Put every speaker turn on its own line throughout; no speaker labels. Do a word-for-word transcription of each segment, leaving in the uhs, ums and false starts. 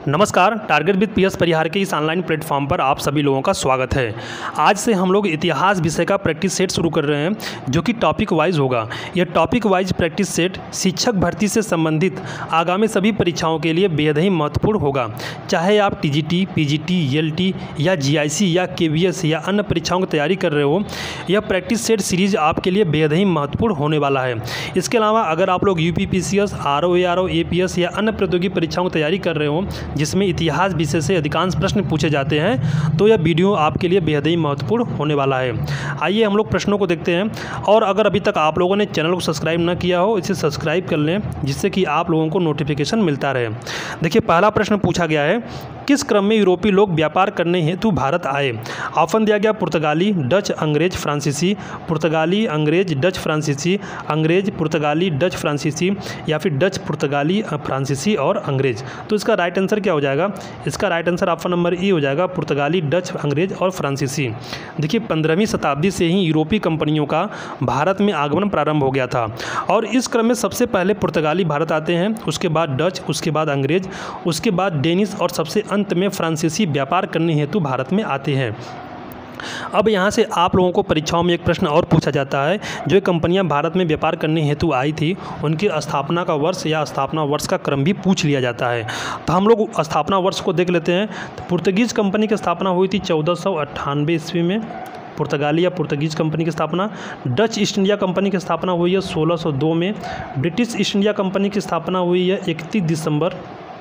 नमस्कार, target with PS परिहार के इस ऑनलाइन प्लेटफॉर्म पर आप सभी लोगों का स्वागत है। आज से हम लोग इतिहास विषय का प्रैक्टिस सेट शुरू कर रहे हैं, जो कि टॉपिक वाइज होगा। यह टॉपिक वाइज प्रैक्टिस सेट शिक्षक भर्ती से संबंधित आगामी सभी परीक्षाओं के लिए बेहद ही महत्वपूर्ण होगा। चाहे आप टीजीटी, पीजीटी, ईएलटी या जीआईसी या केवीएस या अन्य परीक्षाओं की तैयारी कर रहे हो, यह प्रैक्टिस सेट सीरीज आपके लिए बेहद ही महत्वपूर्ण होने वाला है। इसके अलावा अगर आप लोग यूपीपीसीएस, आरओ, एआरओ, एपीएस या अन्य प्रौद्योगिकी परीक्षाओं की तैयारी कर रहे हो जिसमें इतिहास विषय से अधिकांश प्रश्न पूछे जाते हैं, तो यह वीडियो आपके लिए बेहद ही महत्वपूर्ण होने वाला है। आइए हम लोग प्रश्नों को देखते हैं। और अगर अभी तक आप लोगों ने चैनल को सब्सक्राइब न किया हो, इसे सब्सक्राइब कर लें, जिससे कि आप लोगों को नोटिफिकेशन मिलता रहे। देखिए, पहला प्रश्न पूछा गया है, किस क्रम में यूरोपीय लोग व्यापार करने हेतु भारत आए? ऑप्शन दिया गया पुर्तगाली, डच, अंग्रेज, फ्रांसीसी, पुर्तगाली, अंग्रेज, डच, फ्रांसीसी, अंग्रेज, पुर्तगाली, डच, फ्रांसीसी या फिर डच, पुर्तगाली, फ्रांसीसी और अंग्रेज। तो इसका राइट आंसर क्या हो जाएगा? इसका right answer option number E हो जाएगा, पुर्तगाली, डच, अंग्रेज और फ्रांसीसी। देखिए, पंद्रहवीं शताब्दी से ही यूरोपीय कंपनियों का भारत में आगमन प्रारंभ हो गया था और इस क्रम में सबसे पहले पुर्तगाली भारत आते हैं, उसके बाद डच, उसके बाद अंग्रेज, उसके बाद डेनिश और सबसे अंत में फ्रांसीसी व्यापार करने हेतु भारत में आते हैं। अब यहाँ से आप लोगों को परीक्षाओं में एक प्रश्न और पूछा जाता है, जो कंपनियां भारत में व्यापार करने हेतु आई थी उनकी स्थापना का वर्ष या स्थापना वर्ष का क्रम भी पूछ लिया जाता है। तो हम लोग स्थापना वर्ष को देख लेते हैं। तो पुर्तगीज कंपनी की स्थापना हुई थी चौदह सौ अट्ठानवे ईस्वी में, पुर्तगाली या पुर्तगीज कंपनी की स्थापना। डच ईस्ट इंडिया कंपनी की स्थापना हुई है सोलह सौ दो में। ब्रिटिश ईस्ट इंडिया कंपनी की स्थापना हुई है इकतीस दिसंबर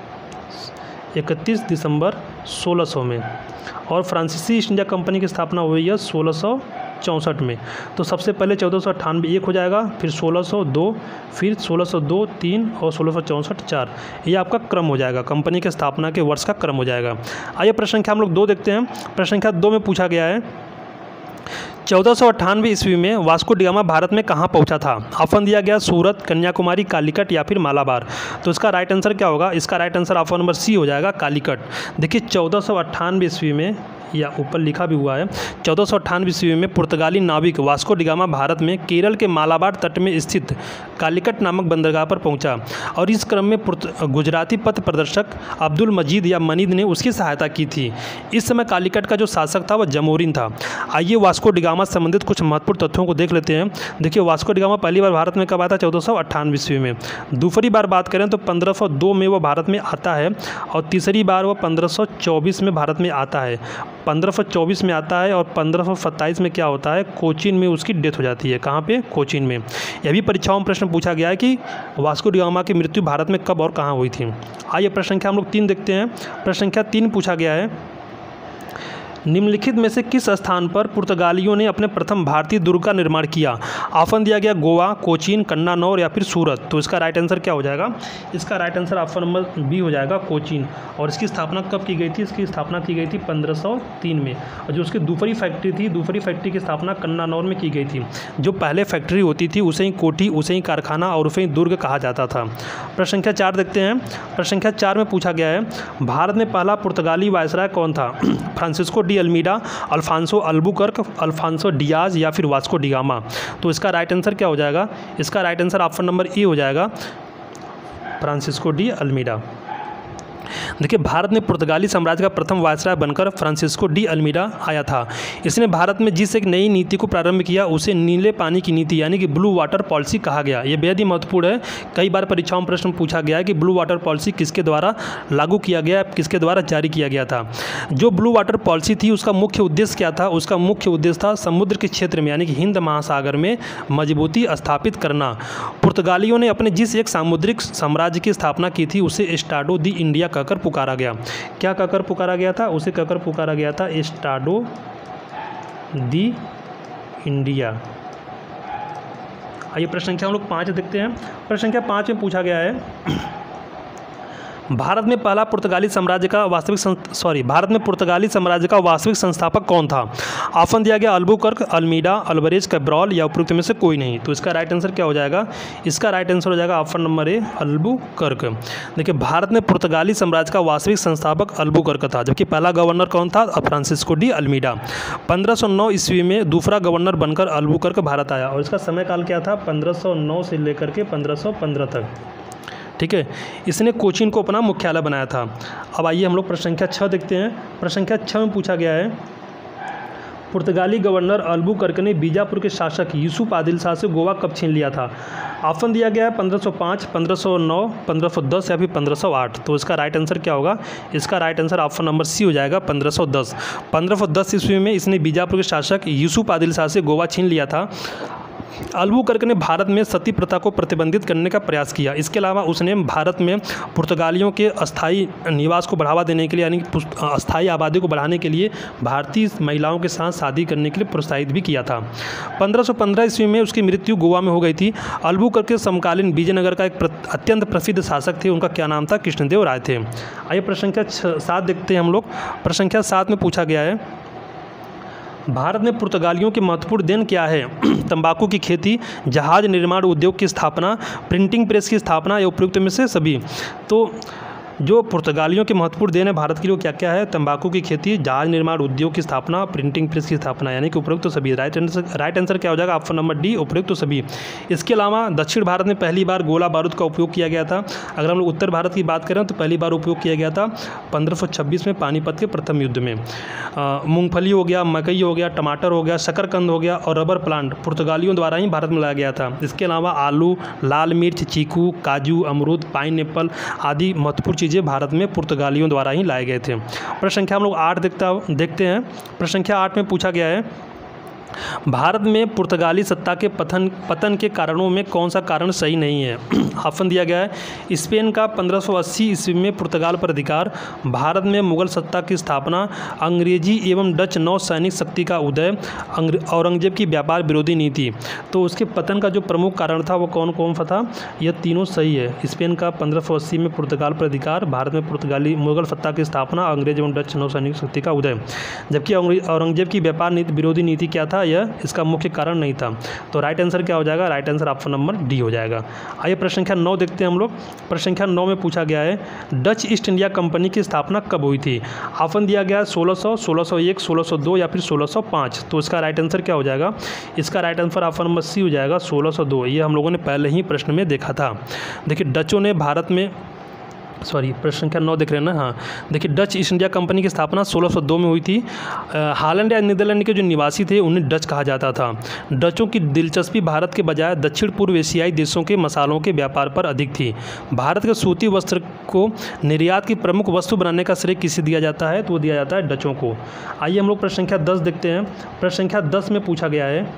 इकतीस दिसंबर सोलह सौ में और फ्रांसीसी ईस्ट इंडिया कंपनी की स्थापना हुई है सोलह सौ चौंसठ में। तो सबसे पहले चौदह सौ अट्ठानवे एक हो जाएगा, फिर सोलह सौ दो, फिर सोलह सौ दो तीन और सोलह सौ चौंसठ चार। ये आपका क्रम हो जाएगा, कंपनी के स्थापना के वर्ष का क्रम हो जाएगा। आइए प्रश्न संख्या हम लोग दो देखते हैं। प्रश्न संख्या दो में पूछा गया है, चौदह सौ अट्ठानवे ईस्वी में वास्को डी गामा भारत में कहाँ पहुँचा था? ऑप्शन दिया गया सूरत, कन्याकुमारी, कालीकट या फिर मालाबार। तो इसका राइट आंसर क्या होगा? इसका right answer option number C हो जाएगा, कालीकट। देखिए, चौदह सौ अट्ठानवे ईस्वी में, या ऊपर लिखा भी हुआ है, चौदह सौ अट्ठानवे ईस्वी में पुर्तगाली नाविक वास्को डी गामा भारत में केरल के मालाबार तट में स्थित कालीकट नामक बंदरगाह पर पहुंचा और इस क्रम में गुजराती पथ प्रदर्शक अब्दुल मजीद या मनीद ने उसकी सहायता की थी। इस समय कालीकट का जो शासक था वह जमोरिन था। आइए वास्को डी गामा से संबंधित कुछ महत्वपूर्ण तथ्यों को देख लेते हैं। देखिए, वास्को डी गामा पहली बार भारत में कब आया था? चौदह सौ अट्ठानवे ईस्वी में। दूसरी बार बात करें तो पंद्रह सौ दो में वह भारत में आता है और तीसरी बार वह पंद्रह सौ चौबीस में भारत में आता है। पंद्रह सौ चौबीस में आता है और पंद्रह सौ सत्ताईस में क्या होता है? कोचीन में उसकी डेथ हो जाती है। कहाँ पे? कोचीन में। यह भी परीक्षाओं में प्रश्न पूछा गया है कि वास्को डी गामा की मृत्यु भारत में कब और कहाँ हुई थी। आइए प्रश्न संख्या हम लोग तीन देखते हैं। प्रश्न संख्या तीन पूछा गया है, निम्नलिखित में से किस स्थान पर पुर्तगालियों ने अपने प्रथम भारतीय दुर्ग का निर्माण किया? ऑप्शन दिया गया गोवा, कोचीन, कन्नानौर या फिर सूरत। तो इसका राइट आंसर क्या हो जाएगा? इसका right answer option number B हो जाएगा, कोचीन। और इसकी स्थापना कब की गई थी? इसकी स्थापना की गई थी पंद्रह सौ तीन में। और जो उसकी दूसरी फैक्ट्री थी, दूसरी फैक्ट्री की स्थापना कन्नानौर में की गई थी। जो पहले फैक्ट्री होती थी उसे ही कोठी, उसे ही कारखाना और उसे ही दुर्ग कहा जाता था। प्रश्न संख्या चार देखते हैं। प्रश्न संख्या चार में पूछा गया है, भारत में पहला पुर्तगाली वायसराय कौन था? Francisco de Almeida, Alfonso Albuquerque, Alfonso Diaz या फिर वास्को डी गामा। तो इसका राइट आंसर क्या हो जाएगा? इसका right answer option number E हो जाएगा, फ्रांसिस्को डी अल्मीडा। देखिए, भारत में पुर्तगाली साम्राज्य का प्रथम वायसराय बनकर फ्रांसिस्को डी अल्मीडा आया था। इसने भारत में जिस एक नई नीति को प्रारंभ किया उसे नीले पानी की नीति यानी कि ब्लू वाटर पॉलिसी कहा गया। यह बेहद ही महत्वपूर्ण है। कई बार परीक्षाओं में प्रश्न पूछा गया है कि ब्लू वाटर पॉलिसी किसके द्वारा लागू किया गया, किसके द्वारा जारी किया गया था। जो ब्लू वाटर पॉलिसी थी उसका मुख्य उद्देश्य क्या था? उसका मुख्य उद्देश्य था समुद्र के क्षेत्र में यानी कि हिंद महासागर में मजबूती स्थापित करना। पुर्तगालियों ने अपने जिस एक सामुद्रिक साम्राज्य की स्थापना की थी उसे एस्टाडो दी इंडिया कहकर पुकारा गया। क्या कहकर पुकारा गया था? उसे कहकर पुकारा गया था एस्टाडो दी इंडिया। आइए प्रश्न संख्या हम लोग पाँच देखते हैं। प्रश्न संख्या पाँच में पूछा गया है, भारत में पहला पुर्तगाली साम्राज्य का वास्तविक सॉरी भारत में पुर्तगाली साम्राज्य का वास्तविक संस्थापक कौन था? ऑप्शन दिया गया अल्बुकर्क, अल्मीडा, अल्वारेज, कैब्रॉल या उपरोक्त में से कोई नहीं। तो इसका राइट आंसर क्या हो जाएगा? इसका राइट आंसर हो जाएगा ऑप्शन नंबर ए, अल्बुकर्क। देखिए, भारत में पुर्तगाली साम्राज्य का वास्तविक संस्थापक अल्बुकर्क था, जबकि पहला गवर्नर कौन था? Francisco de Almeida. पंद्रह सौ नौ ईस्वी में दूसरा गवर्नर बनकर अल्बुकर्क भारत आया और इसका समय काल क्या था? पंद्रह सौ नौ से लेकर के पंद्रह सौ पंद्रह तक। ठीक है। इसने कोचीन को अपना मुख्यालय बनाया था। अब आइए हम लोग प्रश्न संख्या छः देखते हैं। प्रश्न संख्या छः में पूछा गया है, पुर्तगाली गवर्नर अल्बुकर्क ने बीजापुर के शासक यूसुफ आदिल शाह से गोवा कब छीन लिया था? ऑप्शन दिया गया है पंद्रह सौ पाँच, पंद्रह सौ नौ, पंद्रह सौ दस या फिर पंद्रह सौ आठ। तो इसका राइट आंसर क्या होगा? इसका right answer option number C हो जाएगा, पंद्रह सौ दस। पंद्रह सौ दस ईस्वी में इसने बीजापुर के शासक यूसुफ आदिल शाह से गोवा छीन लिया था। अल्बुकर्क ने भारत में सती प्रथा को प्रतिबंधित करने का प्रयास किया। इसके अलावा उसने भारत में पुर्तगालियों के अस्थायी निवास को बढ़ावा देने के लिए, यानी अस्थायी आबादी को बढ़ाने के लिए भारतीय महिलाओं के साथ शादी करने के लिए प्रोत्साहित भी किया था। पंद्रह सौ पंद्रह ईस्वी में उसकी मृत्यु गोवा में हो गई थी। अल्बुकर्क के समकालीन विजयनगर का एक अत्यंत प्रसिद्ध शासक थे, उनका क्या नाम था? कृष्णदेव राय थे। आइए प्रश्न संख्या सात देखते हैं हम लोग। प्रश्न संख्या सात में पूछा गया है, भारत में पुर्तगालियों के महत्वपूर्ण देन क्या है? तंबाकू की खेती, जहाज निर्माण उद्योग की स्थापना, प्रिंटिंग प्रेस की स्थापना या उपयुक्त में से सभी। तो जो पुर्तगालियों के महत्वपूर्ण देन है भारत के लिए क्या क्या है? तंबाकू की खेती, जहाज निर्माण उद्योग की स्थापना, प्रिंटिंग प्रेस की स्थापना, यानी कि उपयुक्त तो सभी। राइट आंसर राइट आंसर क्या हो जाएगा? ऑप्शन नंबर डी, उपयुक्त तो सभी। इसके अलावा दक्षिण भारत में पहली बार गोला बारूद का उपयोग किया गया था। अगर हम लोग उत्तर भारत की बात करें तो पहली बार उपयोग किया गया था पंद्रह सौ छब्बीस में पानीपत के प्रथम युद्ध में। मूंगफली हो गया, मकई हो गया, टमाटर हो गया, शकरकंद हो गया और रबर प्लांट पुर्तगालियों द्वारा ही भारत में लाया गया था। इसके अलावा आलू, लाल मिर्च, चीकू, काजू, अमरूद, पाइन एप्पल आदि महत्वपूर्ण चीज़ें भारत में पुर्तगालियों द्वारा ही लाए गए थे। प्रश्न संख्या हम लोग आठ देखता देखते हैं। प्रश्न संख्या आठ में पूछा गया है, भारत में पुर्तगाली सत्ता के पतन पतन के कारणों में कौन सा कारण सही नहीं है? ऑप्शन दिया गया है, स्पेन का पंद्रह सौ अस्सी ईस्वी में पुर्तगाल पर अधिकार, भारत में मुगल सत्ता की स्थापना, अंग्रेजी एवं डच नौ सैनिक शक्ति का उदय, औरंगजेब की व्यापार विरोधी नीति। तो उसके पतन का जो प्रमुख कारण था वो कौन कौन सा था? यह तीनों सही है। स्पेन का पंद्रह सौ अस्सी में पुर्तगाल पर अधिकार, भारत में पुर्तगाली मुगल सत्ता की स्थापना, अंग्रेज एवं डच नौ सैनिक शक्ति का उदय। जबकि औरंगजेब की व्यापार नीति विरोधी नीति क्या था? यह इसका मुख्य कारण नहीं था। तो राइट आंसर क्या हो जाएगा? Right answer option number D हो जाएगा। आइए प्रश्न संख्या नौ देखते हैं हम लोग। प्रश्न संख्या नौ में पूछा गया है, डच ईस्ट इंडिया कंपनी की स्थापना कब हुई थी? ऑप्शन दिया गया है सोलह सौ, सोलह सौ एक, सोलह सौ दो या फिर सोलह सौ पाँच। तो इसका राइट आंसर क्या हो जाएगा? इसका right answer option number C हो जाएगा, सोलह सौ दो। ये हम लोगों ने पहले ही प्रश्न में देखा था। देखिए डचों ने भारत में सॉरी प्रश्न संख्या नौ देख रहे हैं ना? हाँ, देखिए डच ईस्ट इंडिया कंपनी की स्थापना सोलह सौ दो में हुई थी। हालैंड या नीदरलैंड के जो निवासी थे उन्हें डच कहा जाता था। डचों की दिलचस्पी भारत के बजाय दक्षिण पूर्व एशियाई देशों के मसालों के व्यापार पर अधिक थी। भारत के सूती वस्त्र को निर्यात की प्रमुख वस्तु बनाने का श्रेय किसे दिया जाता है? तो वो दिया जाता है डचों को। आइए हम लोग प्रश्न संख्या दस देखते हैं। प्रश्न संख्या दस में पूछा गया है,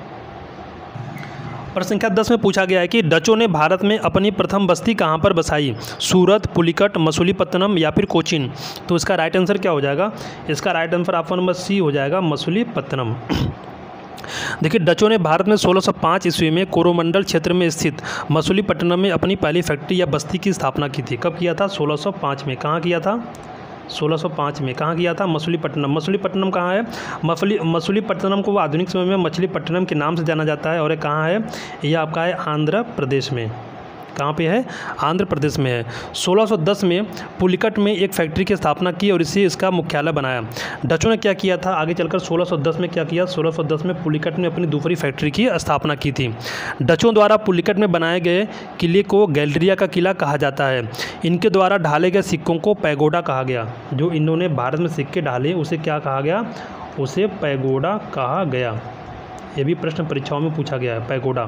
प्रश्न संख्या दस में पूछा गया है कि डचों ने भारत में अपनी प्रथम बस्ती कहाँ पर बसाई? सूरत, पुलिकट, मसूलीपट्टनम या फिर कोचीन। तो इसका राइट आंसर क्या हो जाएगा? इसका right answer option number C हो जाएगा, मसूलीपट्टनम। देखिए डचों ने भारत में सोलह सौ पाँच ईस्वी में कोरोमंडल क्षेत्र में स्थित मसूलीपट्टनम में अपनी पहली फैक्ट्री या बस्ती की स्थापना की थी। कब किया था? सोलह सौ पाँच में। कहाँ किया था? सोलह सौ पाँच में। कहाँ किया था? मसूलीपट्टनम। मसूलीपट्टनम कहाँ है? मसूली मसूलीपट्टनम को आधुनिक समय में मछलीपट्टनम के नाम से जाना जाता है। और ये कहाँ है? यह आपका है आंध्र प्रदेश में। कहाँ पे है? आंध्र प्रदेश में है। सोलह सौ दस में पुलिकट में एक फैक्ट्री की स्थापना की और इसे इसका मुख्यालय बनाया। डचों ने क्या किया था? आगे चलकर सोलह सौ दस में क्या किया? सोलह सौ दस में पुलिकट में अपनी दूसरी फैक्ट्री की स्थापना की थी। डचों द्वारा पुलिकट में बनाए गए किले को गैलरिया का किला कहा जाता है। इनके द्वारा ढाले गए सिक्कों को पैगोडा कहा गया। जो इन्होंने भारत में सिक्के ढाले उसे क्या कहा गया? उसे पैगोडा कहा गया। ये भी प्रश्न परीक्षाओं में पूछा गया है, पैगोडा।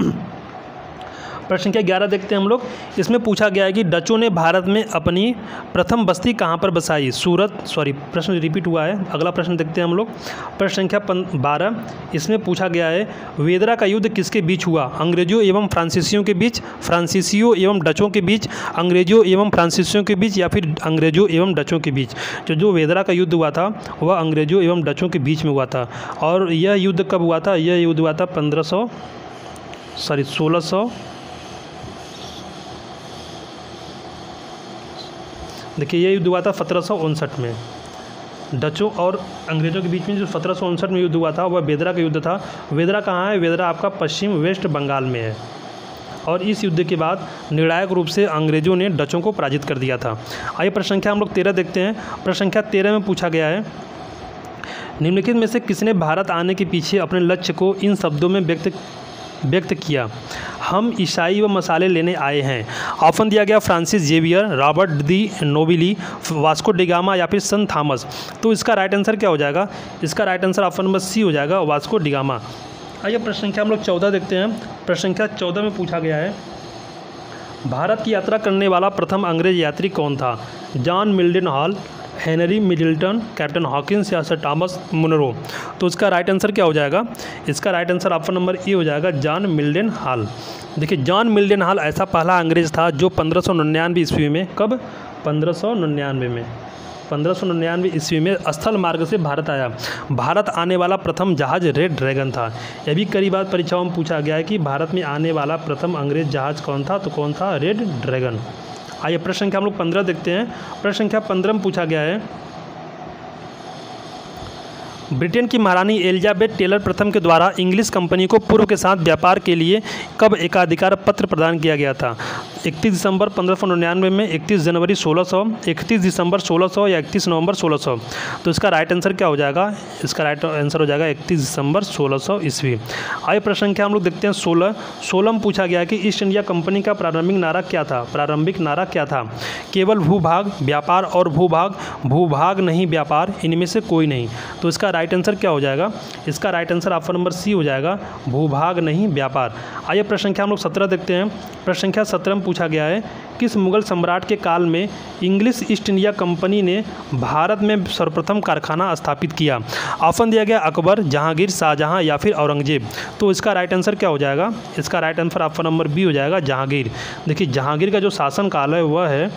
प्रश्न संख्या ग्यारह देखते हैं हम लोग। इसमें पूछा गया है कि डचों ने भारत में अपनी प्रथम बस्ती कहाँ पर बसाई? सूरत सॉरी प्रश्न रिपीट हुआ है। अगला प्रश्न देखते हैं हम लोग। प्रश्न संख्या बारह, इसमें पूछा गया है वेदरा का युद्ध किसके बीच हुआ? अंग्रेजों एवं फ्रांसीसियों के बीच, फ्रांसीसियों एवं डचों के बीच, अंग्रेजों एवं फ्रांसीसियों के बीच या फिर अंग्रेजों एवं डचों के बीच। जो जो वेदरा का युद्ध हुआ था वह अंग्रेजों एवं डचों के बीच में हुआ था। और यह युद्ध कब हुआ था? यह युद्ध हुआ था पंद्रह सौ सॉरी सोलह सौ देखिए ये युद्ध हुआ था सत्रह सौ उनसठ में। डचों और अंग्रेज़ों के बीच में जो सत्रह सौ उनसठ में युद्ध हुआ था वह वेदरा का युद्ध था। वेदरा कहाँ है? वेदरा आपका पश्चिम वेस्ट बंगाल में है। और इस युद्ध के बाद निर्णायक रूप से अंग्रेज़ों ने डचों को पराजित कर दिया था। आइए प्रश्न संख्या हम लोग तेरह देखते हैं। प्रश्न संख्या तेरह में पूछा गया है निम्नलिखित में से किसने भारत आने के पीछे अपने लक्ष्य को इन शब्दों में व्यक्त व्यक्त किया? हम ईसाई व मसाले लेने आए हैं। ऑप्शन दिया गया Francis Xavier, Robert de Nobili, Vasco da Gama या फिर सन थॉमस। तो इसका राइट आंसर क्या हो जाएगा? इसका right answer option number C हो जाएगा, वास्को डिगामा। आइए प्रश्न संख्या हम लोग चौदह देखते हैं। प्रश्न संख्या चौदह में पूछा गया है, भारत की यात्रा करने वाला प्रथम अंग्रेज यात्री कौन था? John Mildenhall, Henry Middleton, captain Hawkins या सर टॉमस मुनरो। तो इसका राइट आंसर क्या हो जाएगा? इसका right answer option number A हो जाएगा, जॉन मिल्डन हॉल। देखिए जॉन मिल्डन हॉल ऐसा पहला अंग्रेज था जो पंद्रह सौ निन्यानवे ईस्वी में, कब? पंद्रह सौ निन्यानवे में पंद्रह सौ निन्यानवे ईस्वी में स्थल मार्ग से भारत आया। भारत आने वाला प्रथम जहाज रेड ड्रैगन था। यह भी कई बार परीक्षाओं में पूछा गया है कि भारत में आने वाला प्रथम अंग्रेज जहाज कौन था? तो कौन था? Red dragon. आइए प्रश्न संख्या हम लोग पंद्रह देखते हैं। प्रश्न संख्या पंद्रह में पूछा गया है, ब्रिटेन की महारानी एलिजाबेथ टेलर प्रथम के द्वारा इंग्लिश कंपनी को पूर्व के साथ व्यापार के लिए कब एकाधिकार पत्र प्रदान किया गया था? इकतीस दिसंबर पंद्रह सौ निन्यानवे में, इकतीस जनवरी सोलह सौ, इकतीस दिसंबर सोलह सौ या इकतीस नवंबर सोलह सौ। तो इसका राइट आंसर क्या हो जाएगा? इसका राइट आंसर हो जाएगा इकतीस दिसंबर सोलह सौ ईस्वी। आइए प्रश्न संख्या हम लोग देखते हैं सोलह। सोलह में पूछा गया है कि ईस्ट इंडिया कंपनी का प्रारंभिक नारा क्या था? प्रारंभिक नारा क्या था? केवल भूभाग, व्यापार और भूभाग, भूभाग नहीं व्यापार, इनमें से कोई नहीं। तो इसका राइट आंसर क्या हो जाएगा? इसका right answer option number C हो जाएगा, भूभाग नहीं व्यापार। आइए प्रश्न संख्या हम लोग सत्रह देखते हैं। प्रश्न संख्या सत्रह में पूछा गया है, किस मुगल सम्राट के काल में इंग्लिश ईस्ट इंडिया कंपनी ने भारत में सर्वप्रथम कारखाना स्थापित किया? ऑप्शन दिया गया अकबर, जहांगीर, शाहजहां या फिर औरंगजेब। तो इसका राइट आंसर क्या हो जाएगा? इसका right answer option number B हो जाएगा, जहांगीर। देखिए जहांगीर का जो शासन काल है वह है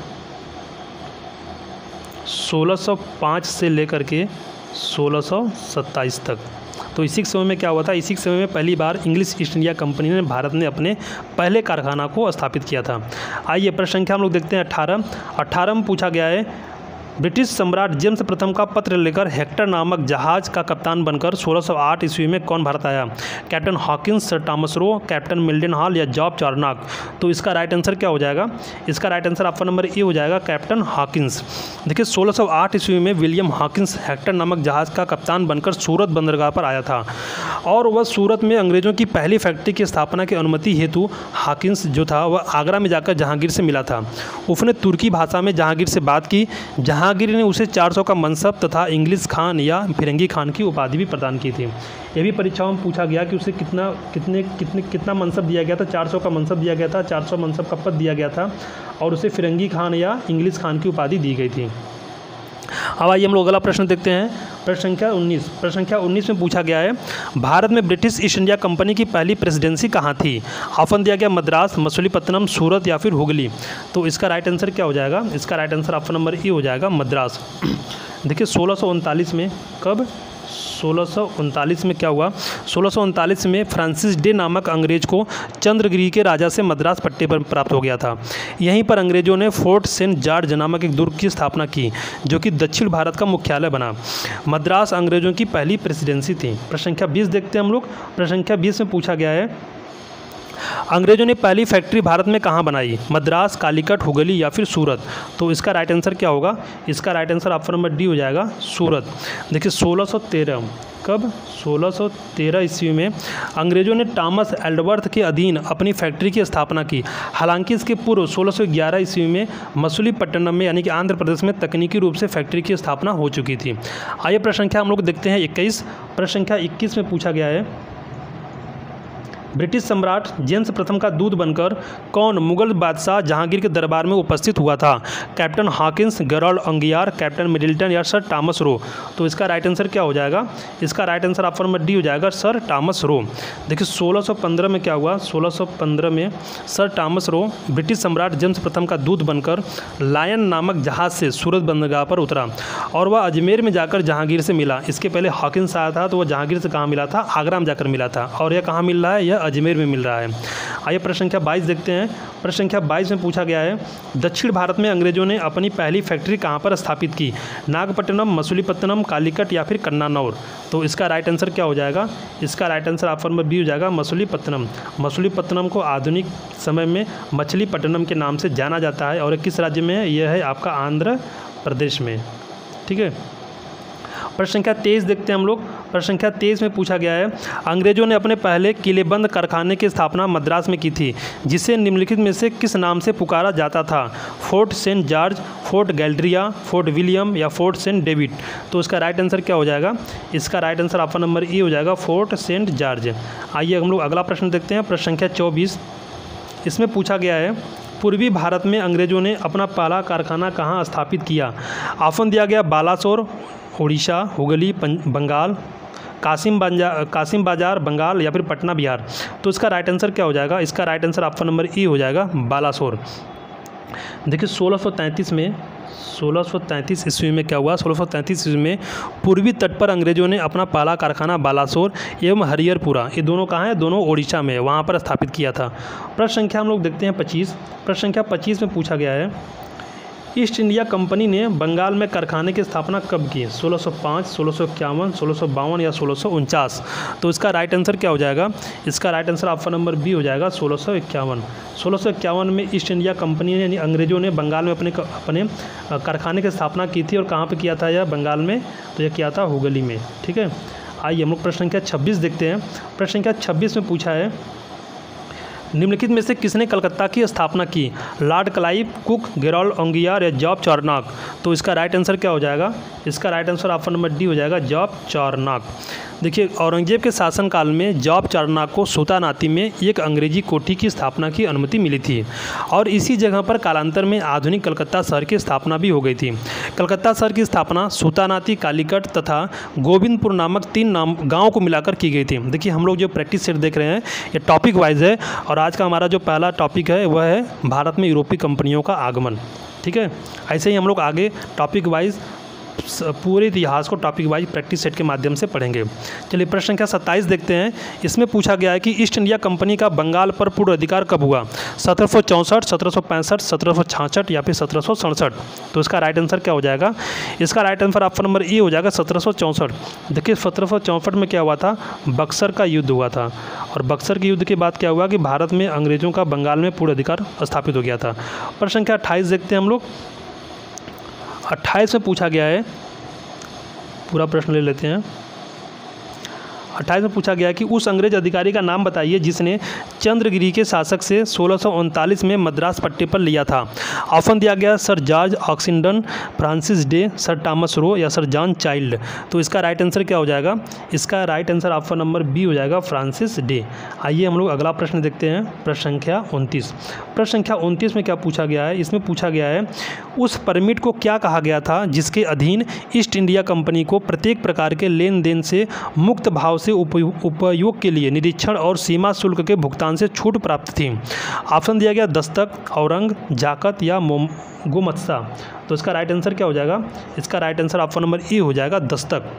सोलह सौ पाँच से लेकर के सोलह सौ सत्ताईस तक। तो इसी समय में क्या हुआ था? इसी समय में पहली बार इंग्लिश ईस्ट इंडिया कंपनी ने भारत में अपने पहले कारखाना को स्थापित किया था। आइए प्रश्न संख्या हम लोग देखते हैं अठारह। अठारह में पूछा गया है, ब्रिटिश सम्राट जेम्स प्रथम का पत्र लेकर हेक्टर नामक जहाज का कप्तान बनकर सोलह सौ आठ ईस्वी में कौन भारत आया? Captain Hawkins, sir Thomas Roe, captain Mildenhall या जॉब चार्नॉक। तो इसका राइट आंसर क्या हो जाएगा? इसका right answer option number A हो जाएगा, कैप्टन हॉकिंस। देखिए सोलह सौ आठ ईस्वी में विलियम हॉकिंस हेक्टर नामक जहाज का कप्तान बनकर सूरत बंदरगाह पर आया था और वह सूरत में अंग्रेजों की पहली फैक्ट्री की स्थापना की अनुमति हेतु हॉकिंस जो था वह आगरा में जाकर जहांगीर से मिला था। उसने तुर्की भाषा में जहांगीर से बात की। जहांगीर ने उसे चार सौ का मनसब तथा इंग्लिश खान या फिरंगी खान की उपाधि भी प्रदान की थी। यह भी परीक्षाओं में पूछा गया कि उसे कितना कितने कितने कितना मनसब दिया गया था? चार सौ का मनसब दिया गया था, चार सौ मनसब का पद दिया गया था और उसे फिरंगी खान या इंग्लिश खान की उपाधि दी गई थी। अब आइए हम लोग अगला प्रश्न देखते हैं। प्रश्न संख्या उन्नीस। प्रश्न संख्या उन्नीस में पूछा गया है, भारत में ब्रिटिश ईस्ट इंडिया कंपनी की पहली प्रेसिडेंसी कहाँ थी? ऑप्शन दिया गया मद्रास, मछलीपत्तनम, सूरत या फिर हुगली। तो इसका राइट आंसर क्या हो जाएगा? इसका right answer option number A हो जाएगा, मद्रास। देखिए सोलह सौ उनतालीस में, कब? सोलह सौ उनतालीस में क्या हुआ? सोलह सौ उनतालीस में फ्रांसिस डे नामक अंग्रेज को चंद्रगिरी के राजा से मद्रास पट्टे पर प्राप्त हो गया था। यहीं पर अंग्रेजों ने फोर्ट सेंट जॉर्ज नामक एक दुर्ग की स्थापना की जो कि दक्षिण भारत का मुख्यालय बना। मद्रास अंग्रेजों की पहली प्रेसिडेंसी थी। प्रश्न संख्या बीस देखते हैं हम लोग। प्रश्न संख्या बीस में पूछा गया है, अंग्रेजों ने पहली फैक्ट्री भारत में कहाँ बनाई? मद्रास, कालीकट, हुगली या फिर सूरत। तो इसका राइट आंसर क्या होगा? इसका right answer option number D हो जाएगा, सूरत। देखिए सोलह सौ तेरह, कब? सोलह सौ तेरह ईस्वी में अंग्रेजों ने टॉमस एल्डवर्थ के अधीन अपनी फैक्ट्री की स्थापना की। हालांकि इसके पूर्व सोलह सौ ग्यारह ईस्वी में मछलीपट्टनम में यानी कि आंध्र प्रदेश में तकनीकी रूप से फैक्ट्री की स्थापना हो चुकी थी। आइए प्रश्न संख्या हम लोग देखते हैं इक्कीस। प्रश्न संख्या इक्कीस में पूछा गया है, ब्रिटिश सम्राट जेम्स प्रथम का दूत बनकर कौन मुगल बादशाह जहांगीर के दरबार में उपस्थित हुआ था? Captain Hawkins, Gerald Aungier, captain Middleton या सर टॉमस रो। तो इसका राइट आंसर क्या हो जाएगा? इसका right answer option number D हो जाएगा, सर टॉमस रो। देखिए सोलह सौ पंद्रह में क्या हुआ? सोलह सौ पंद्रह में सर टॉमस रो ब्रिटिश सम्राट जेम्स प्रथम का दूत बनकर लायन नामक जहाज से सूरत बंदरगाह पर उतरा और वह अजमेर में जाकर जहांगीर से मिला। इसके पहले हॉकिंस आया था तो वह जहांगीर से कहाँ मिला था? आगरा में जाकर मिला था। और यह कहाँ मिल रहा है? यह अजमेर में मिल रहा है। आइए प्रश्न संख्या बाईस देखते हैं। प्रश्न संख्या बाईस में पूछा गया है, दक्षिण भारत में अंग्रेजों ने अपनी पहली फैक्ट्री कहाँ पर स्थापित की? नागपट्टनम, मछलीपत्तनम, कालीकट या फिर कन्नानौर। तो इसका राइट आंसर क्या हो जाएगा? इसका right answer option number B हो जाएगा, मछलीपत्तनम। मछलीपत्तनम को आधुनिक समय में मछलीपट्टनम के नाम से जाना जाता है और किस राज्य में है? यह है आपका आंध्र प्रदेश में। ठीक है। प्रश्न संख्या तेईस देखते हैं हम लोग। प्रश्न संख्या तेईस में पूछा गया है, अंग्रेजों ने अपने पहले किलेबंद कारखाने की स्थापना मद्रास में की थी, जिसे निम्नलिखित में से किस नाम से पुकारा जाता था? Fort Saint George, Fort Geldria, Fort William या फोर्ट सेंट डेविड? तो इसका राइट आंसर क्या हो जाएगा? इसका right answer option number A हो जाएगा, फोर्ट सेंट जॉर्ज। आइए हम लोग अगला प्रश्न देखते हैं। प्रश्न संख्या चौबीस, इसमें पूछा गया है, पूर्वी भारत में अंग्रेजों ने अपना पहला कारखाना कहाँ स्थापित किया? ऑप्शन दिया गया बालासोर उड़ीसा, हुगली बंगाल, कासिम बाजार कासिम बाजार बंगाल या फिर पटना बिहार? तो इसका राइट आंसर क्या हो जाएगा? इसका right answer option number A हो जाएगा, बालासोर। देखिए सोलह सौ तैंतीस में सोलह सौ तैंतीस ईस्वी में क्या हुआ? सोलह सौ तैंतीस ईस्वी में पूर्वी तट पर अंग्रेजों ने अपना पहला कारखाना बालासोर एवं हरिहरपुरा, ये दोनों कहाँ हैं? दोनों ओडिशा में, वहाँ पर स्थापित किया था। प्रश्न संख्या हम लोग देखते हैं पच्चीस। प्रश्न संख्या पच्चीस में पूछा गया है, ईस्ट इंडिया कंपनी ने बंगाल में कारखाने की स्थापना कब की? सोलह सौ पाँच, सोलह सौ इक्यावन, सोलह सौ बावन या सोलह सौ उनचास? तो इसका राइट आंसर क्या हो जाएगा? इसका right answer option number B हो जाएगा, सोलह सौ इक्यावन। सोलह सौ इक्यावन में ईस्ट इंडिया कंपनी ने यानी अंग्रेजों ने बंगाल में अपने अपने कारखाने की स्थापना की थी। और कहाँ पर किया था यह? बंगाल में। तो यह किया था हुगली में। ठीक है, आइए हम लोग प्रश्न संख्या छब्बीस देखते हैं। प्रश्न संख्या छब्बीस में पूछा है, निम्नलिखित में से किसने कलकत्ता की स्थापना की? Lord Clive, Cook, Gerald Aungier या जॉब चार्नॉक? तो इसका राइट आंसर क्या हो जाएगा? इसका right answer option number D हो जाएगा, जॉब चार्नॉक। देखिए औरंगजेब के शासनकाल में जॉब चार्नॉक को सुल्तानाती में एक अंग्रेजी कोठी की स्थापना की अनुमति मिली थी और इसी जगह पर कालांतर में आधुनिक कलकत्ता शहर की स्थापना भी हो गई थी। कलकत्ता शहर की स्थापना सुल्तानाती, कालीकट तथा गोविंदपुर नामक तीन नाम गाँव को मिलाकर की गई थी। देखिए हम लोग जो प्रैक्टिस सेट देख रहे हैं ये टॉपिक वाइज है और आज का हमारा जो पहला टॉपिक है वह है भारत में यूरोपीय कंपनियों का आगमन। ठीक है, ऐसे ही हम लोग आगे टॉपिक वाइज पूरे इतिहास को टॉपिक वाइज प्रैक्टिस सेट के माध्यम से पढ़ेंगे। चलिए प्रश्न संख्या सत्ताईस देखते हैं। इसमें पूछा गया है कि ईस्ट इंडिया कंपनी का बंगाल पर पूर्ण अधिकार कब हुआ? सत्रह सौ चौंसठ, सत्रह सौ पैंसठ, सत्रह सौ छियासठ या फिर सत्रह सौ सड़सठ? तो इसका राइट आंसर क्या हो जाएगा? इसका right answer option number A हो जाएगा, सत्रह सौ चौंसठ। देखिए सत्रह सौ चौंसठ में क्या हुआ था? बक्सर का युद्ध हुआ था और बक्सर के युद्ध के बाद क्या हुआ कि भारत में अंग्रेजों का बंगाल में पूर्ण अधिकार स्थापित हो गया था। प्रश्न संख्या अट्ठाईस देखते हैं हम लोग। अट्ठाईस में पूछा गया है, पूरा प्रश्न ले लेते हैं। अट्ठाईस में पूछा गया कि उस अंग्रेज अधिकारी का नाम बताइए जिसने चंद्रगिरी के शासक से सोलह सौ उनतालीस में मद्रास पट्टे पर लिया था। ऑप्शन दिया गया sir George Oxenden, Francis Day, sir Thomas Roe या सर जॉन चाइल्ड? तो इसका राइट आंसर क्या हो जाएगा? इसका right answer option number B हो जाएगा, फ्रांसिस डे। आइए हम लोग अगला प्रश्न देखते हैं। प्रश्न संख्या उनतीस। प्रश्न संख्या उनतीस में क्या पूछा गया है? इसमें पूछा गया है उस परमिट को क्या कहा गया था जिसके अधीन ईस्ट इंडिया कंपनी को प्रत्येक प्रकार के लेन देन से मुक्त भाव से उपयोग के लिए निरीक्षण और सीमा शुल्क के भुगतान से छूट प्राप्त थी। ऑप्शन दिया गया दस्तक, औरंग, जाकत या गोमत्सा? तो इसका राइट आंसर क्या हो जाएगा? इसका right answer option number A हो जाएगा, दस्तक।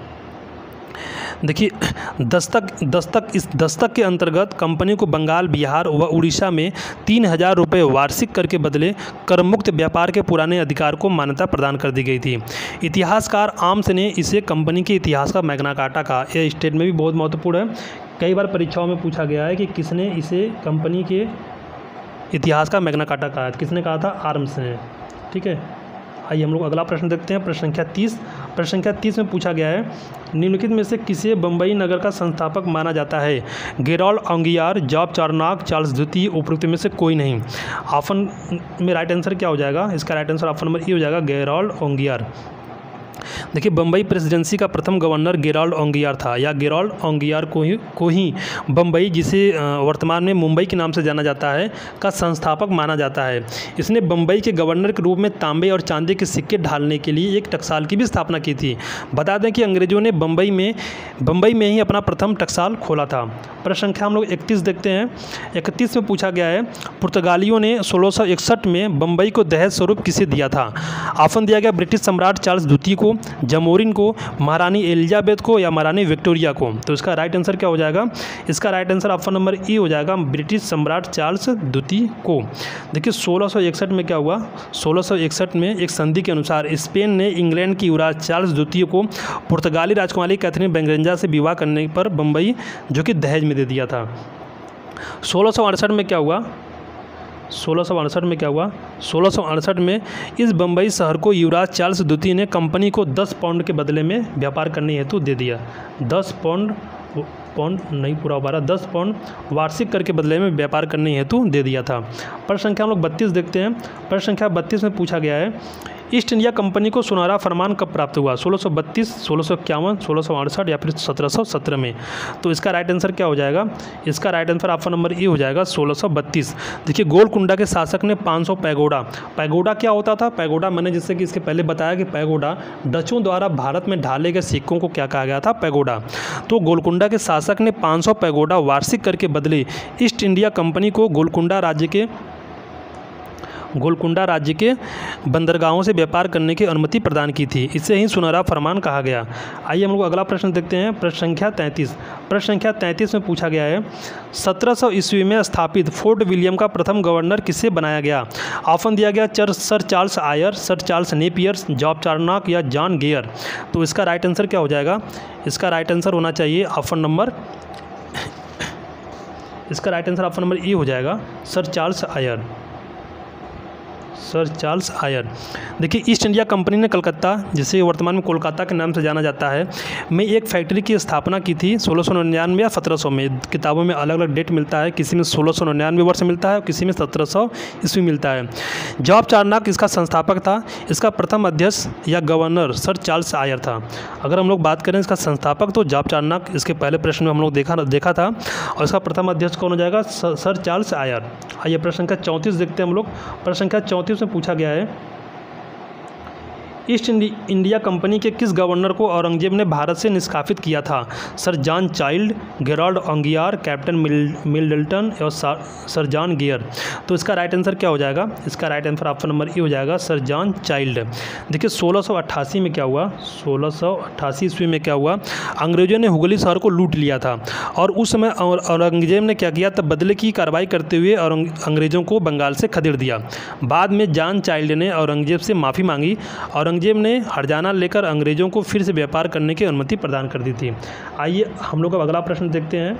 देखिए दस्तक दस्तक इस दस्तक के अंतर्गत कंपनी को बंगाल, बिहार व उड़ीसा में तीन हजार रुपये वार्षिक कर के बदले कर मुक्त व्यापार के पुराने अधिकार को मान्यता प्रदान कर दी गई थी। इतिहासकार आम्स ने इसे कंपनी के इतिहास का मैग्ना कार्टा कहा। यह स्टेटमेंट भी बहुत महत्वपूर्ण है, कई बार परीक्षाओं में पूछा गया है कि किसने इसे कंपनी के इतिहास का मैग्ना कार्टा कहा है। किसने कहा था? आर्म्स ने। ठीक है, आइए हम लोग अगला प्रश्न देखते हैं। प्रश्न संख्या तीस। प्रश्न संख्या तीस में पूछा गया है निम्नलिखित में से किसे बम्बई नगर का संस्थापक माना जाता है? Gerald Aungier, Job Charnock, Charles द्वितीय, उपरोक्त में से कोई नहीं? ऑप्शन में राइट आंसर क्या हो जाएगा? इसका right answer option number A हो जाएगा, गेरोल्ड ओंगियार। देखिए बम्बई प्रेसिडेंसी का प्रथम गवर्नर गेरोल्ड ओंगियार था या गेरोल्ड ओंगियार को ही को ही बम्बई, जिसे वर्तमान में मुंबई के नाम से जाना जाता है, का संस्थापक माना जाता है। इसने बम्बई के गवर्नर के रूप में तांबे और चांदी के सिक्के ढालने के लिए एक टकसाल की भी स्थापना की थी। बता दें कि अंग्रेजों ने बम्बई में बम्बई में ही अपना प्रथम टकसाल खोला था। प्रश्न संख्या हम लोग इकतीस देखते हैं। इकतीस में पूछा गया है पुर्तगालियों ने सोलह सौ इकसठ में बम्बई को दहेज स्वरूप किसे दिया था? ऑप्शन दिया गया ब्रिटिश सम्राट चार्ल्स द्वितीय को, जमोरिन को, महारानी एलिजाबेथ को या महारानी विक्टोरिया को? तो इसका राइट आंसर क्या हो जाएगा? इसका right answer option number A हो जाएगा, ब्रिटिश सम्राट चार्ल्स द्वितीय को। देखिए सोलह सौ इकसठ में क्या हुआ? सोलह सौ इकसठ में एक संधि के अनुसार स्पेन ने इंग्लैंड की युवराज चार्ल्स द्वितीय को पुर्तगाली राजकुमारी कैथरीन बेंगरेंजा से विवाह करने पर बम्बई जो कि दहेज में दे दिया था। सोलह सौ अड़सठ में क्या हुआ? सोलह सौ अड़सठ में क्या हुआ, सोलह सौ अड़सठ में इस बम्बई शहर को युवराज चार्ल्स द्वितीय ने कंपनी को दस पाउंड के बदले में व्यापार करने हेतु दे दिया। दस पाउंड पाउंड नहीं पूरा बारह दस पाउंड वार्षिक कर के बदले में व्यापार करने हेतु दे दिया था। प्रश्न संख्या हम लोग बत्तीस देखते हैं। प्रश्न संख्या बत्तीस में पूछा गया है, ईस्ट इंडिया कंपनी को सुनहरा फरमान कब प्राप्त हुआ, सोलह सौ बत्तीस, सोलह सौ इक्यावन, सोलह सौ अड़सठ या फिर सत्रह सौ सत्रह में। तो इसका राइट आंसर क्या हो जाएगा, इसका right answer option number A हो जाएगा सोलह सौ बत्तीस। देखिए गोलकुंडा के शासक ने पाँच सौ पैगोडा, पैगोडा क्या होता था, पैगोडा मैंने जिससे कि इसके पहले बताया कि पैगोडा डचों द्वारा भारत में ढाले गए सिक्कों को क्या कहा गया था, पैगोडा। तो गोलकुंडा के शासक ने पाँच सौ पैगोडा वार्षिक कर के बदले ईस्ट इंडिया कंपनी को गोलकुंडा राज्य के गोलकुंडा राज्य के बंदरगाहों से व्यापार करने की अनुमति प्रदान की थी। इसे ही सुनहरा फरमान कहा गया। आइए हम लोग अगला प्रश्न देखते हैं। प्रश्न संख्या तैंतीस। प्रश्न संख्या तैंतीस में पूछा गया है, सत्रह सौ ईस्वी में स्थापित फोर्ट विलियम का प्रथम गवर्नर किसे बनाया गया। ऑप्शन दिया गया चर sir Charles Eyre, sir Charles Napier, Job Charnock या जॉन गेयर। तो इसका राइट आंसर क्या हो जाएगा, इसका राइट आंसर होना चाहिए ऑप्शन नंबर इसका right answer option number A हो जाएगा Sir Charles Eyre, sir Charles Eyre. देखिए ईस्ट इंडिया कंपनी ने कलकत्ता, जिसे वर्तमान में कोलकाता के नाम से जाना जाता है, में एक फैक्ट्री की स्थापना की थी सोलह सौ निन्यानवे या सत्रह सौ में। किताबों में अलग अलग डेट मिलता है, किसी में सोलह सौ निन्यानवे वर्ष मिलता है और किसी में सत्रह सौ ईस्वी मिलता है। जॉब चार्नॉक इसका संस्थापक था। इसका प्रथम अध्यक्ष या गवर्नर सर चार्ल्स आयर था। अगर हम लोग बात करें इसका संस्थापक तो जॉब चार्नॉक, इसके पहले प्रश्न में हम लोग देखा देखा था, और इसका प्रथम अध्यक्ष कौन हो जाएगा, सर चार्ल्स आयर। आइए प्रश्न संख्या चौंतीस देखते हैं हम लोग। प्रश्न संख्या चौंतीस में पूछा गया है, ईस्ट इंडिया कंपनी के किस गवर्नर को औरंगजेब ने भारत से निष्कासित किया था। Sir John Child, Gerald Aungier, captain Mill Middleton और सर जॉन गेयर। तो इसका राइट आंसर क्या हो जाएगा, इसका right answer option number A हो जाएगा सर जॉन चाइल्ड। देखिए सोलह सौ अट्ठासी में क्या हुआ, सोलह सौ अट्ठासी ईस्वी में क्या हुआ, अंग्रेजों ने हुगली शहर को लूट लिया था और उस समय औरंगजेब ने क्या किया, तब बदले की कार्रवाई करते हुए और अंग्रेजों को बंगाल से खदेड़ दिया। बाद में जॉन चाइल्ड ने औरंगजेब से माफ़ी मांगी। औरंगजेब ने हरजाना लेकर अंग्रेजों को फिर से व्यापार करने की अनुमति प्रदान कर दी थी। आइए हम लोग अब अगला प्रश्न देखते हैं।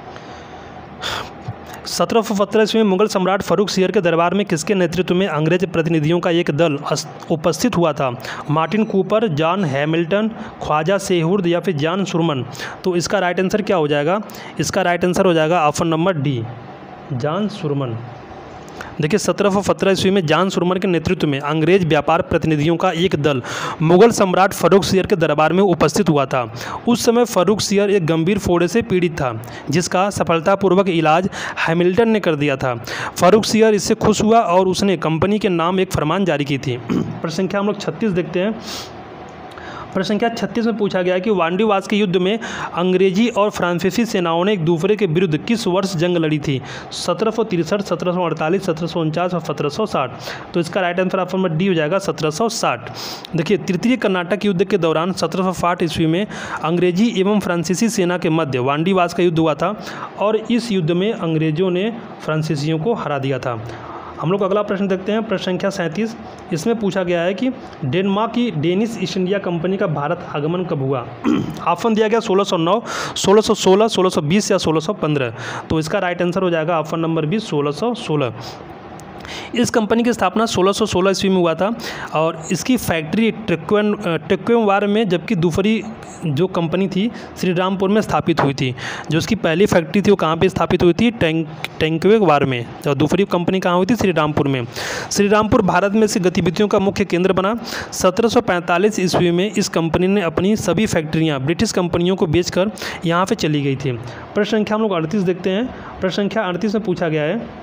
सत्रह सौ सत्रह ईस्वी में मुगल सम्राट फारूक सियर के दरबार में किसके नेतृत्व में अंग्रेज प्रतिनिधियों का एक दल उपस्थित हुआ था। Martin Cooper, John Hamilton, Khwaja Sarhad या फिर जॉन सुरमन। तो इसका राइट आंसर क्या हो जाएगा, इसका राइट आंसर हो जाएगा option number D, John Surman. देखिए सत्रह सौ सत्रह ईस्वी में जॉन सुरमन के नेतृत्व में अंग्रेज व्यापार प्रतिनिधियों का एक दल मुगल सम्राट फारूक सियर के दरबार में उपस्थित हुआ था। उस समय फारूक सियर एक गंभीर फोड़े से पीड़ित था, जिसका सफलतापूर्वक इलाज हैमिल्टन ने कर दिया था। फारूक सियर इससे खुश हुआ और उसने कंपनी के नाम एक फरमान जारी की थी। प्रश्न संख्या हम लोग छत्तीस देखते हैं। प्रश्न संख्या छत्तीस में पूछा गया है कि वांडीवास के युद्ध में अंग्रेजी और फ्रांसीसी सेनाओं ने एक दूसरे के विरुद्ध किस वर्ष जंग लड़ी थी। सत्रह सौ तिरसठ, सत्रह सौ अड़तालीस, सत्रह सौ उनचास और सत्रह सौ साठ। तो इसका right answer option number D हो जाएगा सत्रह सौ साठ। देखिए तृतीय कर्नाटक युद्ध के दौरान सत्रह सौ साठ ईस्वी में अंग्रेजी एवं फ्रांसीसी सेना के मध्य वांडीवास का युद्ध हुआ था और इस युद्ध में अंग्रेजों ने फ्रांसीसियों को हरा दिया था। हम लोग अगला प्रश्न देखते हैं। प्रश्न संख्या सैंतीस। इसमें पूछा गया है कि डेनमार्क की डेनिश ईस्ट इंडिया कंपनी का भारत आगमन कब हुआ। ऑप्शन दिया गया सोलह सौ नौ, सोलह सौ सोलह, सोलह सौ बीस या सोलह सौ पंद्रह। तो इसका राइट आंसर हो जाएगा ऑप्शन नंबर बी, सोलह सौ सोलह। इस कंपनी की स्थापना सोलह सौ सोलह ईस्वी में हुआ था और इसकी फैक्ट्री टेक्वेन टेक्वेवार में, जबकि दूसरी जो कंपनी थी श्री रामपुर में स्थापित हुई थी। जो उसकी पहली फैक्ट्री थी वो कहाँ पे स्थापित हुई थी, टैंक टेक्वेवार में, और दूसरी कंपनी कहाँ हुई थी, श्री रामपुर में। श्री रामपुर भारत में इसकी गतिविधियों का मुख्य केंद्र बना। सत्रह सौ पैंतालीस ईस्वी में इस कंपनी ने अपनी सभी फैक्ट्रियाँ ब्रिटिश कंपनियों को बेचकर यहाँ पर चली गई थी। प्रश्न संख्या हम लोग अड़तीस देखते हैं। प्रश्न संख्या अड़तीस में पूछा गया है,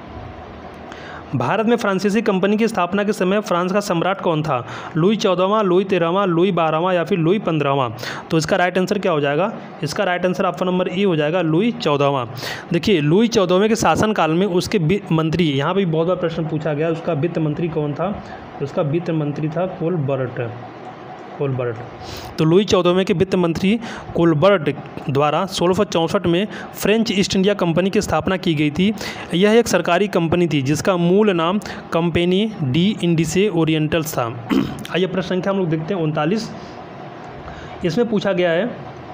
भारत में फ्रांसीसी कंपनी की स्थापना के समय फ्रांस का सम्राट कौन था। लुई चौदहवां, लुई तेरहवां, लुई बारहवां या फिर लुई पंद्रहवां। तो इसका राइट आंसर क्या हो जाएगा, इसका right answer option number A हो जाएगा लुई चौदहवां। देखिए लुई चौदहवें के शासनकाल में उसके मंत्री, यहाँ भी बहुत बार प्रश्न पूछा गया, उसका वित्त मंत्री कौन था। उसका वित्त मंत्री था कोलबर्ट कोलबर्ट तो लुई चौदहवें के वित्त मंत्री कोलबर्ट द्वारा सोलह सौ चौंसठ में फ्रेंच ईस्ट इंडिया कंपनी की स्थापना की गई थी। यह एक सरकारी कंपनी थी जिसका मूल नाम कंपनी डी इंडिसे ओरिएंटल्स था। आइए प्रश्न संख्या हम लोग देखते हैं उनतालीस। इसमें पूछा गया है,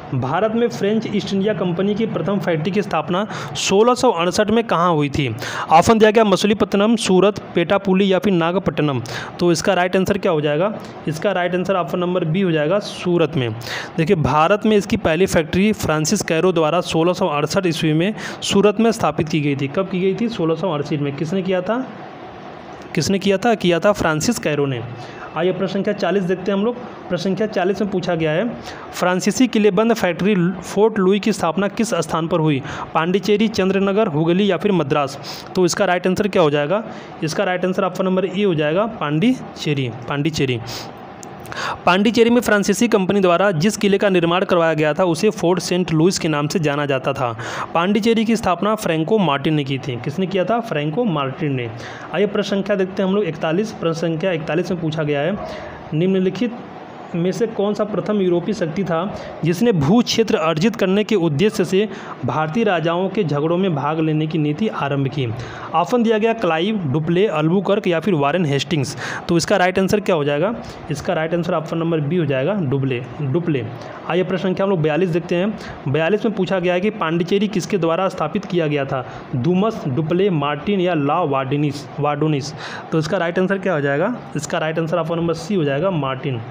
भारत में फ्रेंच ईस्ट इंडिया कंपनी की प्रथम फैक्ट्री की स्थापना सोलह सौ अड़सठ में कहाँ हुई थी? ऑप्शन दिया गया मछलीपट्टनम, सूरत, पेटापुली या फिर नागपट्टनम। तो इसका राइट आंसर क्या हो जाएगा? इसका right answer option number B हो जाएगा, सूरत में। देखिए, भारत में इसकी पहली फैक्ट्री फ्रांसिस कैरो द्वारा सोलह सौ अड़सठ ईस्वी में सूरत में स्थापित की गई थी। कब की गई थी? सोलह सौ अड़सठ में। किसने किया था? किसने किया था? किया था फ्रांसिस कैरो ने। आइए प्रश्न संख्या चालीस देखते हैं हम लोग। प्रश्न संख्या चालीस में पूछा गया है, फ्रांसीसी किलेबंद फैक्ट्री फोर्ट लुई की स्थापना किस स्थान पर हुई? पांडिचेरी, चंद्रनगर, हुगली या फिर मद्रास। तो इसका राइट आंसर क्या हो जाएगा? इसका right answer option number A हो जाएगा, पांडिचेरी। पांडिचेरी पांडिचेरी में फ्रांसीसी कंपनी द्वारा जिस किले का निर्माण करवाया गया था उसे फोर्ट सेंट लुइस के नाम से जाना जाता था। पांडिचेरी की स्थापना फ्रैंको मार्टिन ने की थी। किसने किया था? फ्रैंको मार्टिन ने। आइए प्रश्न संख्या देखते हैं हम लोग इकतालीस। प्रश्न संख्या इकतालीस में पूछा गया है, निम्नलिखित में से कौन सा प्रथम यूरोपीय शक्ति था जिसने भू क्षेत्र अर्जित करने के उद्देश्य से भारतीय राजाओं के झगड़ों में भाग लेने की नीति आरंभ की? ऑप्शन दिया गया क्लाइव, डुप्ले, अल्बुकर्क या फिर वारेन हेस्टिंग्स। तो इसका राइट आंसर क्या हो जाएगा? इसका right answer option number B हो जाएगा, डुप्ले डुप्ले आइए प्रश्न संख्या हम लोग बयालीस देखते हैं। बयालीस में पूछा गया है कि पांडिचेरी किसके द्वारा स्थापित किया गया था? दुमस, डुप्ले, मार्टिन या ला वार्डिनिस वार्डोनिस। तो इसका राइट आंसर क्या हो जाएगा? इसका right answer option number C हो जाएगा, मार्टिन।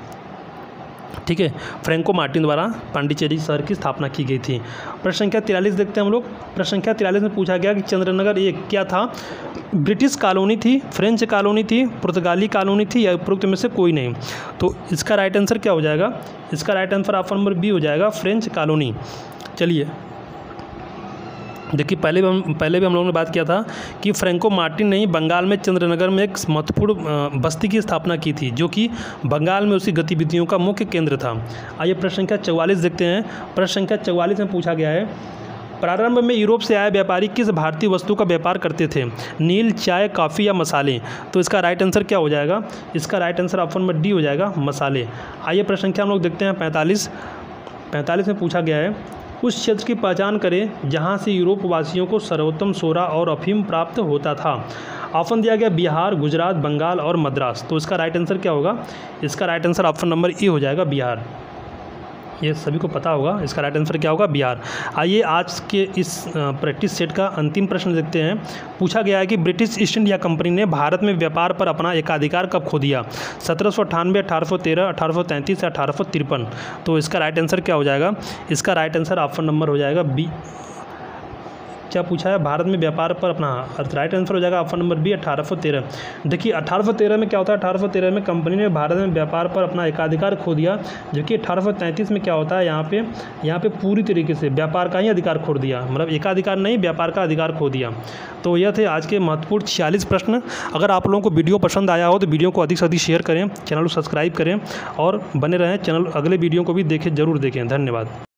ठीक है, फ्रैंको मार्टिन द्वारा पांडिचेरी शहर की स्थापना की गई थी। प्रश्न संख्या तिरालीस देखते हैं हम लोग। प्रश्न संख्या तिरालीस में पूछा गया कि चंद्रनगर एक क्या था? ब्रिटिश कॉलोनी थी, फ्रेंच कॉलोनी थी, पुर्तगाली कॉलोनी थी या उपरोक्त में से कोई नहीं। तो इसका राइट आंसर क्या हो जाएगा? इसका right answer option number B हो जाएगा, फ्रेंच कॉलोनी। चलिए देखिए, पहले भी हम पहले भी हम लोगों ने बात किया था कि फ्रैंको मार्टिन ने बंगाल में चंद्रनगर में एक महत्वपूर्ण बस्ती की स्थापना की थी जो कि बंगाल में उसकी गतिविधियों का मुख्य केंद्र था। आइए प्रश्न संख्या चौवालीस देखते हैं। प्रश्न संख्या चौवालीस में पूछा गया है, प्रारंभ में यूरोप से आए व्यापारी किस भारतीय वस्तु का व्यापार करते थे? नील, चाय, कॉफ़ी या मसाले। तो इसका राइट आंसर क्या हो जाएगा? इसका right answer option number D हो जाएगा, मसाले। आइए प्रश्न संख्या हम लोग देखते हैं पैंतालीस। पैंतालीस में पूछा गया है, उस क्षेत्र की पहचान करें जहां से यूरोप वासियों को सर्वोत्तम सोरा और अफीम प्राप्त होता था। ऑप्शन दिया गया बिहार, गुजरात, बंगाल और मद्रास। तो इसका राइट आंसर क्या होगा? इसका right answer option number A हो जाएगा, बिहार। ये सभी को पता होगा, इसका राइट आंसर क्या होगा? बिहार। आइए आज के इस प्रैक्टिस सेट का अंतिम प्रश्न देखते हैं। पूछा गया है कि ब्रिटिश ईस्ट इंडिया कंपनी ने भारत में व्यापार पर अपना एकाधिकार कब खो दिया? सत्रह सौ अट्ठानवे, अठारह सौ तेरह, अठारह सौ तैंतीस या अठारह सौ तिरपन। तो इसका राइट आंसर क्या हो जाएगा? इसका राइट आंसर ऑप्शन नंबर हो जाएगा बी। क्या पूछा है? भारत में व्यापार पर अपना, राइट आंसर हो जाएगा ऑप्शन नंबर बी, अठारह सौ तेरह। देखिए अठारह सौ तेरह में क्या होता है? अठारह सौ तेरह में कंपनी ने भारत में व्यापार पर अपना एकाधिकार खो दिया, जबकि अठारह सौ तैंतीस में क्या होता है? यहाँ पे यहाँ पे पूरी तरीके से व्यापार का ही अधिकार खो दिया, मतलब एकाधिकार नहीं, व्यापार का अधिकार खो दिया। तो यह थे आज के महत्वपूर्ण छियालीस प्रश्न। अगर आप लोगों को वीडियो पसंद आया हो तो वीडियो को अधिक से अधिक शेयर करें, चैनल को सब्सक्राइब करें और बने रहें। चैनल अगले वीडियो को भी देखें, जरूर देखें। धन्यवाद।